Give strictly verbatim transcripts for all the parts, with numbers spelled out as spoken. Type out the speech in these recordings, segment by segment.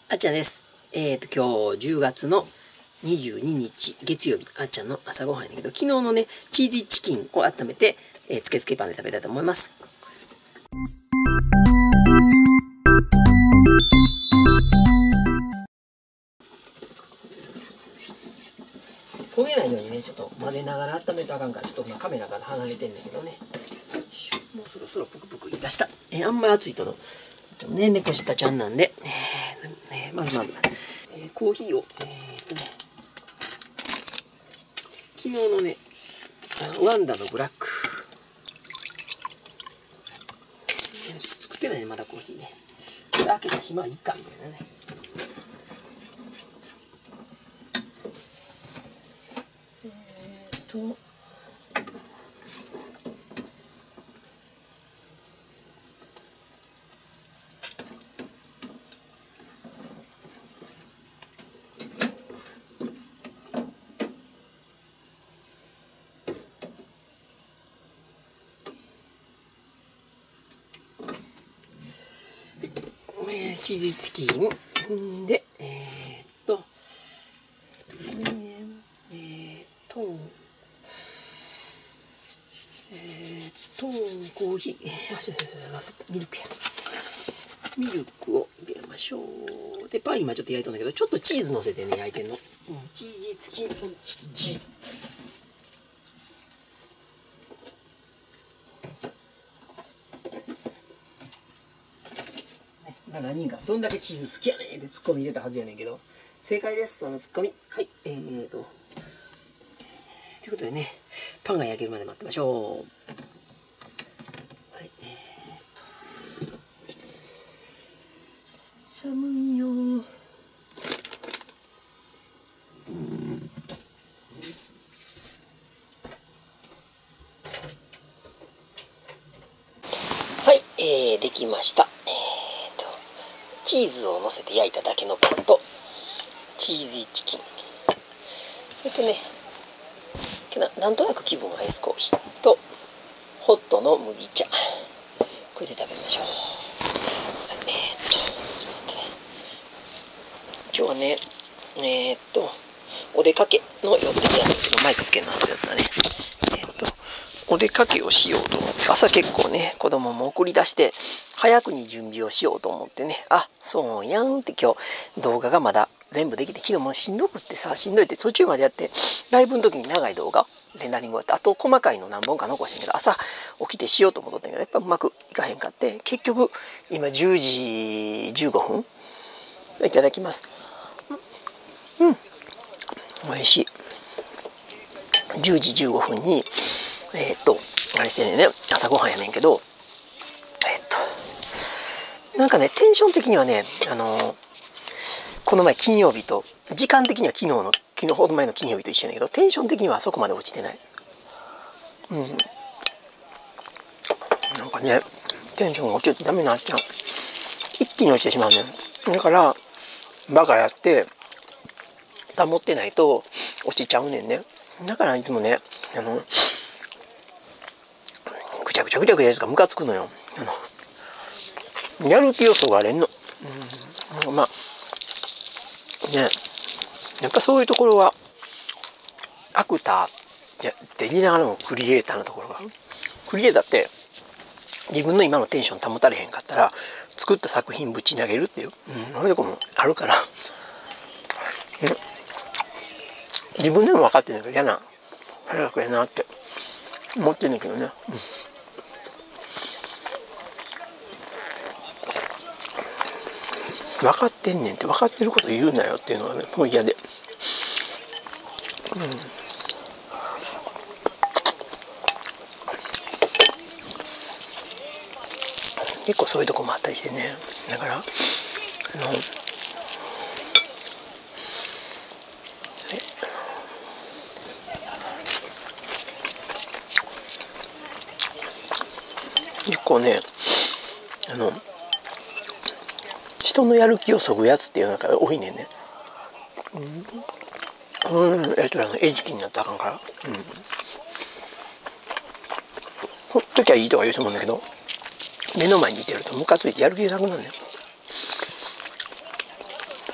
あっちゃんです。えっと、今日じゅうがつのにじゅうににち月曜日、あっちゃんの朝ごはんやねんけど、昨日のね、チーズチキンを温めて、えー、つけつけパンで食べたいと思います。焦げないようにね、ちょっと混ぜながら温めるとあかんから、ちょっとまあカメラから離れてんだけどね。もうそろそろプクプクいたした。えー、あんまり熱いとの、ちょっとね、猫舌ちゃんなんで、えー、まずまず、えー、コーヒーを、えーっとね、昨日のね、ワンダのブラック。作ってないね、まだコーヒーね。開けたし、まあいいか、みたいなね。えーっと、チーズチキンで、えー、っと、えー、っと、えー、っと、コーヒー、あ、そうそうそうそう、ミルクや。ミルクを入れましょう。で、パン今ちょっと焼いたんだけど、ちょっとチーズ乗せてね、焼いてんの。うん、チーズチキン、チーズ。何人かどんだけチーズ好きやねんってツッコミ入れたはずやねんけど、正解です、そのツッコミ。はい、えーとということでね、パンが焼けるまで待ってましょう。はい、えーと寒いよー。はい、えー、できました。チーズを乗せて焼いただけのパンとチーズチキン、えっとねな、なんとなく気分はアイスコーヒーとホットの麦茶、これで食べましょう。えー、っと今日はねえー、っとお出かけの予定やねんけど、マイクつけるの忘れたね。えー、っとお出かけをしようと思って、朝結構ね子供も送り出して早くに準備をしようと思ってね、あ、そうやんって今日動画がまだ全部できて、昨日もしんどくってさ、しんどいって途中までやって、ライブの時に長い動画レンダリング終わって、あと細かいの何本か残してんけど、朝起きてしようと思っとったんやけど、やっぱうまくいかへんかって、結局今じゅうじじゅうごふん。いただきます。うん、おいしい。じゅうじじゅうごふんにえー、っとあれしてんねんね、朝ごはんやねんけど、えー、っとなんかね、テンション的にはね、あのー、この前金曜日と時間的には昨日の昨日ほど前の金曜日と一緒やねんけど、テンション的にはそこまで落ちてない。うん、なんかね、テンションが落ちるとダメになっちゃう。一気に落ちてしまうねん。だからバカやって保ってないと落ちちゃうねんね。だからいつもね、あのぐちゃぐちゃぐちゃぐちゃやつがムカつくのよ。あのやる気要素があれんの。うん、まあね、やっぱそういうところはアクターって言いながらもクリエイターのところが、クリエイターって自分の今のテンション保たれへんかったら作った作品ぶち投げるっていう、うん、そういうとこもあるから、うん、自分でも分かってんだけど、嫌な早くやなって思ってんだけどね、うん、分かってんねんって、分かってること言うなよっていうのがね、もう嫌で、うん、結構そういうとこもあったりしてね。だからあの結構ね、あの人のやる気をそぐやつっていうのが多いねんね。うん、うん、えっとあの餌食になったらあかんから、うん、ほっときゃいいとか言う人もんだけど、目の前にいてるとムカついてやる気なくなるんだよ。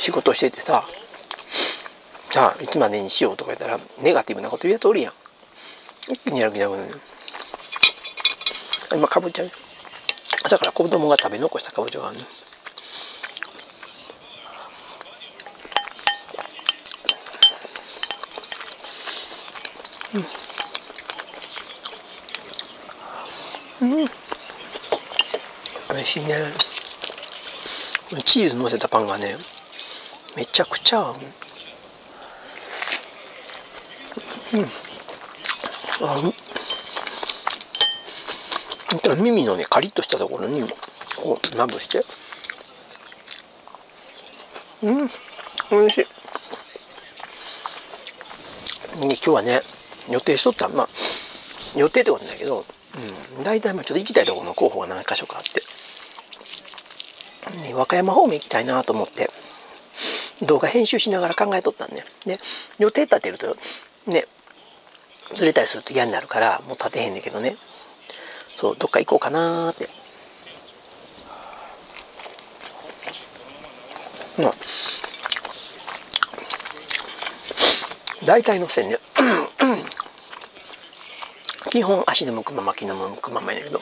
仕事しててさ、さあいつまでにしようとか言ったらネガティブなこと言うやつおるやん。一気にやる気なくなる。今かぼちゃね、朝から子供が食べ残したかぼちゃがあるの。うん、うん、美味しいね。チーズ乗せたパンがねめちゃくちゃ合う。うん、あう耳のねカリッとしたところにこうまぶして、うん美味しい。今日はね予定しとった、まあ予定ってことないけど、うん、大体まあちょっと行きたいところの候補が何か所かあって、ね、和歌山方面行きたいなと思って動画編集しながら考えとったんね。で予定立てるとねずれたりすると嫌になるからもう立てへんねんけどね、そうどっか行こうかなーって。まあ大体の線ね基本足の向くまま気の向くままやねんけど、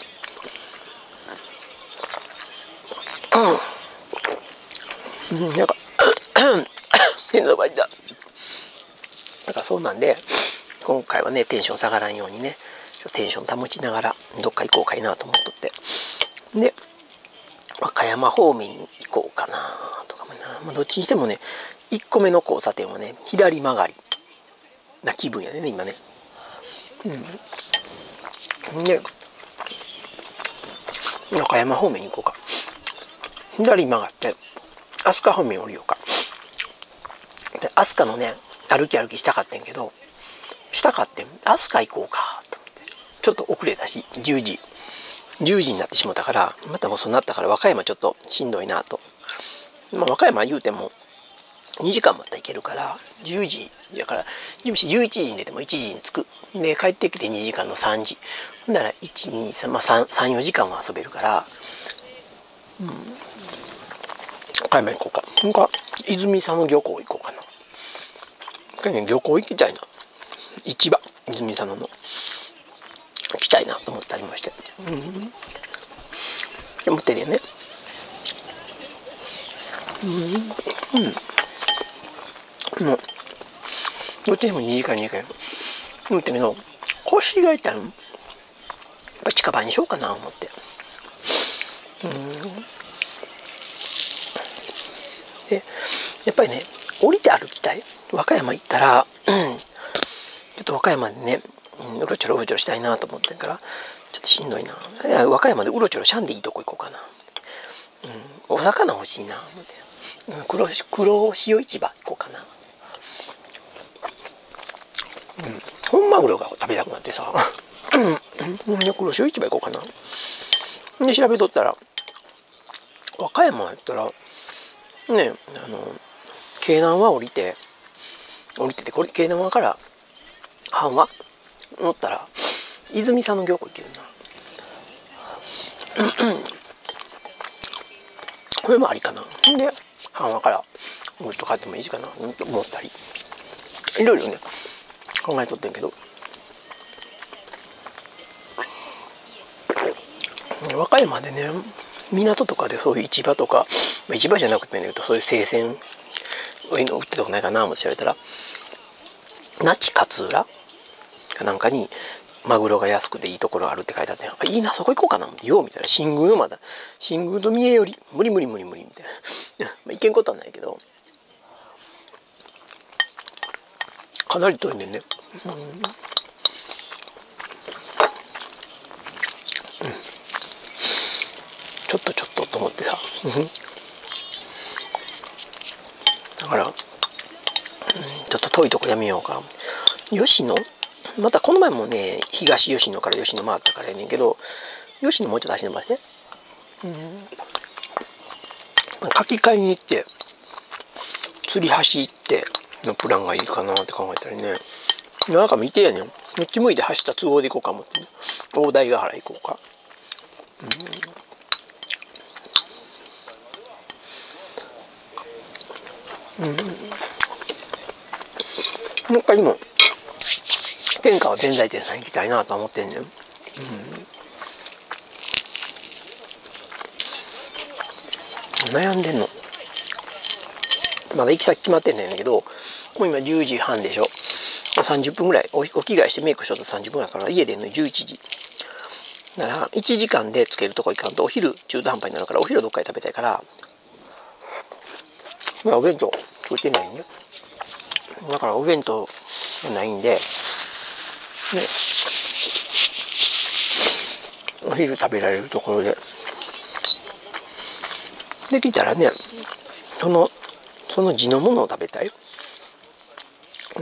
うん、なんか変な場合だ。だからそうなんで今回はねテンション下がらんようにねテンション保ちながらどっか行こうかいなと思っとって、で和歌山方面に行こうかなとかもな、まあ、どっちにしてもねいっこめの交差点はね左曲がりな気分やね今ね。うん、で和歌山方面に行こうか。左曲がって飛鳥方面降りようか。で飛鳥のね歩き歩きしたかったんけどしたかってん飛鳥行こうかと思って、ちょっと遅れたしじゅうじじゅうじになってしもたからまた遅くなったから和歌山ちょっとしんどいなと。まあ和歌山言うてもにじかんまた行けるからじゅうじだからじゅういちじに出てもいちじに着くで帰ってきてにじかんのさんじほんならいちにさんまあさんよじかんは遊べるから、うん、和歌山行こうか。なんか泉佐野漁港行こうかな。漁港行きたいな、市場泉佐野の行きたいなと思ったりもして、うん、思ってるよね。うん、うん、もうどっちでもにじかんにじかん思ってるけど腰が痛いのやっぱ近場にしようかな思って、うん、でやっぱりね降りて歩きたい。和歌山行ったら、うん、ちょっと和歌山でねうろちょろうろちょろしたいなと思ってんからちょっとしんどいな。和歌山でうろちょろしゃんでいいとこ行こうかな、うん、お魚欲しいな思って、黒黒潮市場行こうかな、うん、本マグロが食べたくなってさ黒潮市場行こうかな。で調べとったら和歌山やったらねあの京南は降りて降りててこれ京南から阪和乗ったら泉佐野漁港行けるなこれもありかな。で阪和からぐっと帰ってもいいかなと思ったりいろいろね考えとってんけど、和歌山でね港とかでそういう市場とか市場じゃなくてもいいんだけどそういう生鮮売ってたとこないかなって調べたら那智勝浦かなんかにマグロが安くていいところあるって書いてあって、あいいなそこ行こうかなようみたいな。新宮のまだ新宮の三重より無理無理無理無理みたいなまあ行けんことはないけどかなり遠いねんね。うん、うん、ちょっとちょっとと思ってさだから、うん、ちょっと遠いとこやめようか。吉野またこの前もね東吉野から吉野回ったからやねんけど吉野もうちょっと足伸ばして、うん、書き換えに行って吊り橋行ってのプランがいいかなって考えたりね。なんか見てやねんめっちゃ向いて走った都合で行こうか思って、ね、大台ヶ原行こうか、うん、 うん、もう一回でも天下は弁財天さん行きたいなと思ってんねん。うん、悩んでんの。まだ行き先決まってんねんけど、もう今じゅうじはんでしょ。さんじゅっぷんぐらいお着替えしてメイクしようとさんじゅっぷんぐらいから家出るのにじゅういちじならいちじかんでつけるとこ行かんとお昼中途半端になるから、お昼どっかで食べたいから、まあお弁当作ってないんね。だからお弁当ないんで、ね、お昼食べられるところでできたらね、そのその地のものを食べたい。うん、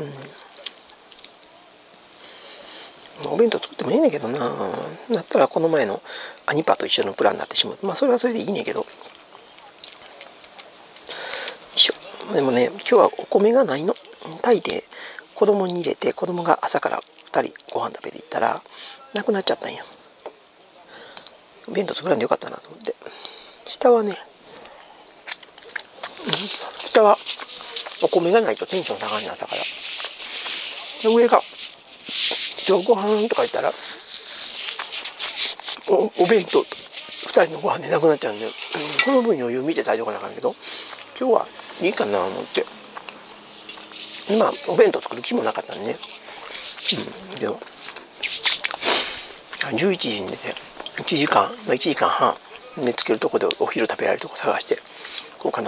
お弁当作ってもいいねんけどな。だったらこの前のアニパと一緒のプランになってしまう。まあそれはそれでいいねんけど、でもね、今日はお米がないの。炊いて子供に入れて、子供が朝からふたりご飯食べていったらなくなっちゃったんや。弁当作らんでよかったなと思って。下はね、うん、下はお米がないとテンション下がりになったから。で上が今日ご飯とか言ったら お, お弁当とふたりのご飯でなくなっちゃうんで、うん、この分余裕見て炊いておかなあかんけど、今日はいいかなと思って。まあお弁当作る気もなかったんでね。うん、けどじゅういちじに出ていちじかん、まあ、いちじかんはんでつけるとこでお昼食べられるとこ探してこうかな。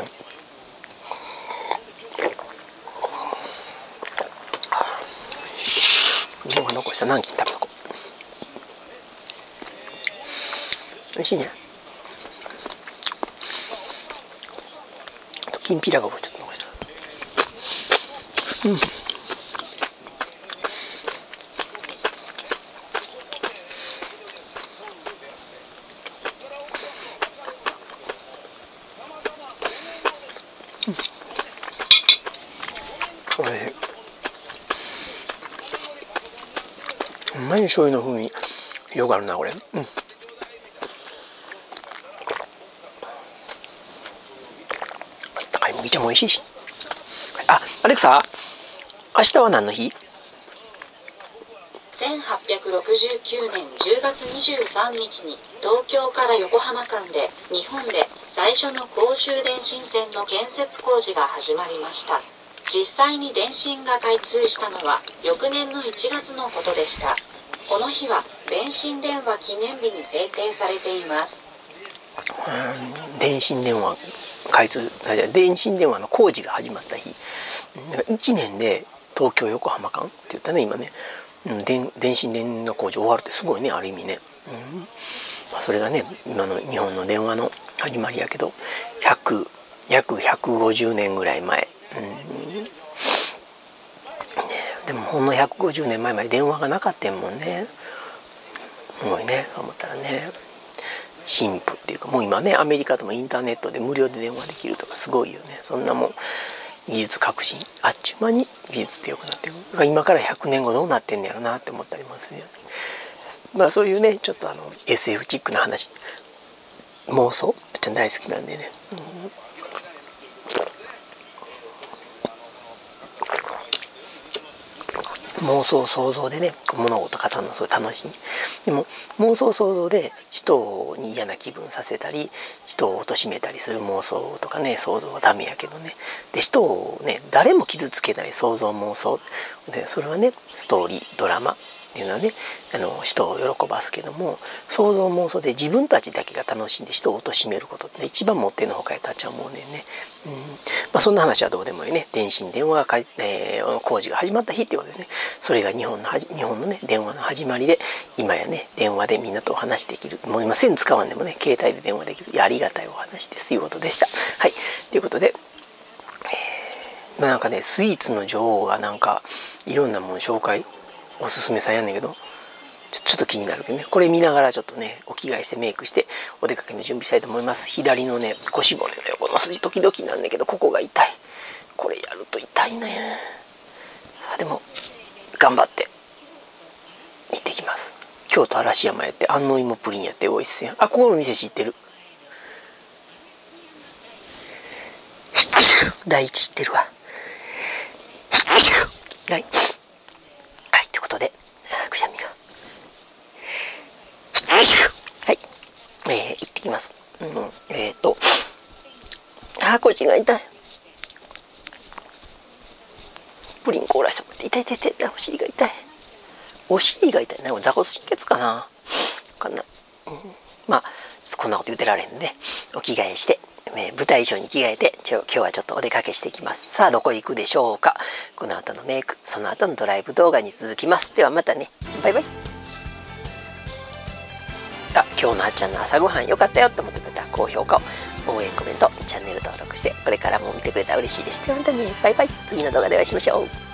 日本が残した南京食べとこう。美味しいね。あときんぴらがちょっと残した。うん。これほんまに醤油の風味広がるなこれ。うん。あったかい麦茶も美味しいし。あ、アレクサ、明日は何の日？ せんはっぴゃくろくじゅうきゅうねんじゅうがつにじゅうさんにちに東京から横浜間で日本で最初の公衆電信線の建設工事が始まりました。実際に電信が開通したのは翌年のいちがつのことでした。この日は電信電話記念日に制定されています。 うん、電信電話開通、電信電話の工事が始まった日、いちねんで東京横浜間って言ったね今ね。電, 電信電の工事終わるってすごいね、ある意味ね。うん、まあ、それがね今の日本の電話の始まりやけど、ひゃく約ひゃくごじゅうねんぐらい前、うんね、でもほんのひゃくごじゅうねんまえまで電話がなかったんもんね。すごいね、そう思ったらね、進歩っていうか、もう今ねアメリカでもインターネットで無料で電話できるとかすごいよね。そんなもん技術革新、あっちゅう間に技術って良くなっていく。だから今からひゃくねんごどうなってんねやろなって思ったりもするよね。まあそういうねちょっとあの エスエフ チックな話、妄想ちゃん大好きなんでね、うん、妄想想像でね物事語るのすごい楽しい。でも妄想想像で人に嫌な気分させたり人を貶めたりする妄想とかね想像はダメやけどね。で人をね誰も傷つけない想像妄想で、それはねストーリードラマっていうのはねあの人を喜ばすけども、想像妄想で自分たちだけが楽しんで人を貶めることって一番もってのほかやったっちゃ思うねんね。うん、まあ、そんな話はどうでもいいね。電信電話がかい、えー、工事が始まった日ってことでね、それが日本のはじ日本のね電話の始まりで、今やね電話でみんなとお話できる、もう今線使わんでもね携帯で電話できる、いやありがたいお話ですということでした。はい、ということで、えー、まあ、なんかねスイーツの女王がなんかいろんなもの紹介おすすめさんやんねんけど、ちょ、ちょっと気になるけどね、これ見ながらちょっとねお着替えしてメイクしてお出かけの準備したいと思います。左のね腰骨の横の筋時々なんだけどここが痛い。これやると痛いね。さあでも頑張って行ってきます。京都嵐山やって安納芋プリンやっておいしそうやん。あ、ここの店知ってる第一知ってるわ。はい。はい、ってことで、くしゃみが。はい。えー、行ってきます。うん、えっ、ー、と、あー、腰が痛い。プリン凍らしたもん。痛い痛い痛い。お尻が痛い。お尻が痛い。なんか座骨神経かな。わかんない。うん、まあ、ちょっとこんなこと言ってられんで、ね、お着替えして、えー、舞台衣装に着替えて、ちょ今日はちょっとお出かけしてきます。さあ、どこ行くでしょうか。この後のメイク、その後のドライブ動画に続きます。ではまたね。バイバイ。あ、今日のあっちゃんの朝ごはん良かったよと思ってくれたら高評価を、応援コメント、チャンネル登録してこれからも見てくれたら嬉しいです。ではまたね、バイバイ。次の動画でお会いしましょう。